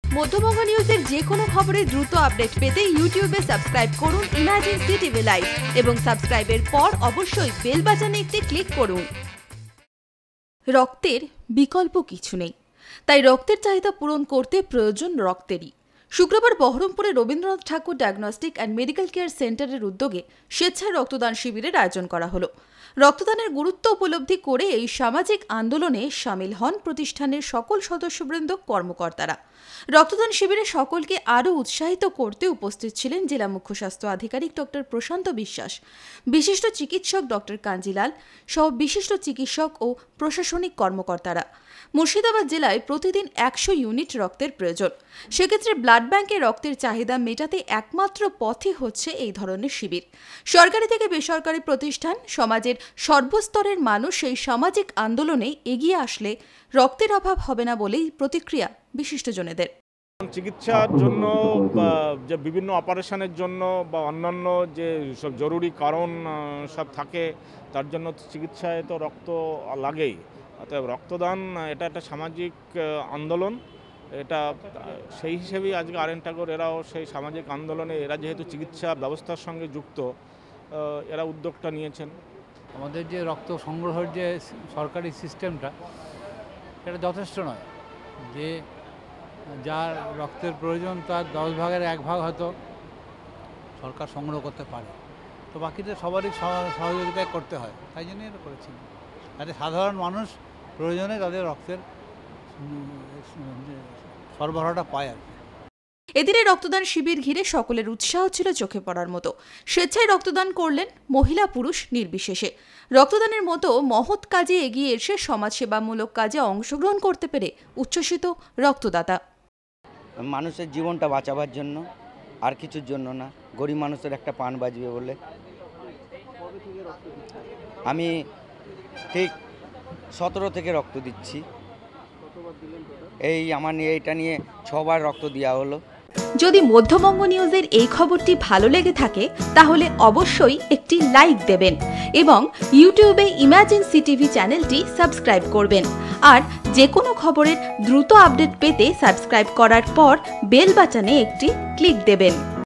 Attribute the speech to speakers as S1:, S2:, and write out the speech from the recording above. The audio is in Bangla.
S1: মধ্যবঙ্গ নিউজের যে কোনো খবরের দ্রুত আপডেট পেতে ইউটিউবে সাবস্ক্রাইব করুন ইমার্জেন্সি টিভি লাইভ এবং সাবস্ক্রাইবের পর অবশ্যই বেল বাটনে একটি ক্লিক করুন। রক্তের বিকল্প কিছু নেই, তাই রক্তের চাহিদা পূরণ করতে প্রয়োজন রক্তেরই। শুক্রবার বহরমপুরে Rabindranath Thakur diagnostic and medical care সেন্টারের উদ্যোগে স্বেচ্ছায় রক্তদান শিবিরের আয়োজন করা হলো। রক্তদানের গুরুত্ব উপলব্ধি করে এই সামাজিক আন্দোলনে সামিল হন প্রতিষ্ঠানের সকল সদস্যবৃন্দ, কর্মকর্তারা। রক্তদান শিবিরে সকলকে আরও উৎসাহিত করতে উপস্থিত ছিলেন জেলা মুখ্য স্বাস্থ্য আধিকারিক ডক্টর প্রশান্ত বিশ্বাস, বিশিষ্ট চিকিৎসক ডক্টর কাঞ্জিলাল সহ বিশিষ্ট চিকিৎসক ও প্রশাসনিক কর্মকর্তারা। মুর্শিদাবাদ জেলায় প্রতিদিন 100 ইউনিট রক্তের প্রয়োজন। সেক্ষেত্রে ব্লাড ব্যাংকে রক্তের চাহিদা মেটাতে একমাত্র পথই হচ্ছে এই ধরনের শিবির। সরকারি থেকে বেসরকারি প্রতিষ্ঠান, সমাজের সর্বস্তরের মানুষ এই সামাজিক আন্দোলনে এগিয়ে আসলে রক্তের অভাব হবে না বলেই প্রতিক্রিয়া বিশিষ্টজনেদের।
S2: চিকিৎসার জন্য যে বিভিন্ন অপারেশনের জন্য বা অন্যান্য যে সব জরুরি কারণ সব থাকে, তার জন্য চিকিৎসায় তো রক্ত লাগেই। অতএব রক্তদান এটা একটা সামাজিক আন্দোলন। এটা সেই হিসেবেই আজকে আর.এন. ঠাকুর এরাও সেই সামাজিক আন্দোলনে, এরা যেহেতু চিকিৎসা ব্যবস্থার সঙ্গে যুক্ত, এরা উদ্যোগটা নিয়েছেন।
S3: আমাদের যে রক্ত সংগ্রহের যে সরকারি সিস্টেমটা, এটা যথেষ্ট নয়। যে যার রক্তের প্রয়োজন তার 10 ভাগের 1 ভাগ হয়তো সরকার সংগ্রহ করতে পারে, তো বাকিটা সবারই সহযোগিতায় করতে হয়। তাই জন্যই এটা করেছি, যাতে সাধারণ মানুষ প্রয়োজনে তাদের রক্তের সরবরাহটা পায় আর কি।
S1: এদিনে রক্তদান শিবির ঘিরে সকলের উৎসাহ ছিল চোখে পড়ার মতো। স্বেচ্ছায় রক্তদান করলেন মহিলা পুরুষ নির্বিশেষে। রক্তদানের মতো মহৎ কাজে এগিয়ে এসে সমাজসেবামূলক কাজে অংশগ্রহণ করতে পেরে উচ্ছ্বসিত রক্তদাতা।
S4: মানুষের জীবনটা বাঁচাবার জন্য, আর কিছুর জন্য না, গরিব মানুষের একটা প্রাণ বাঁচবে বলে। আমি ঠিক 17 থেকে রক্ত দিচ্ছি। এই আমার এইটা নিয়ে 6 বার রক্ত দেওয়া হলো।
S1: যদি মধ্যবঙ্গ নিউজের এই খবরটি ভালো লেগে থাকে তাহলে অবশ্যই একটি লাইক দেবেন এবং ইউটিউবে ইমার্জেন্সি টিভি চ্যানেলটি সাবস্ক্রাইব করবেন। আর যে কোনো খবরের দ্রুত আপডেট পেতে সাবস্ক্রাইব করার পর বেল বাটনে একটি ক্লিক দেবেন।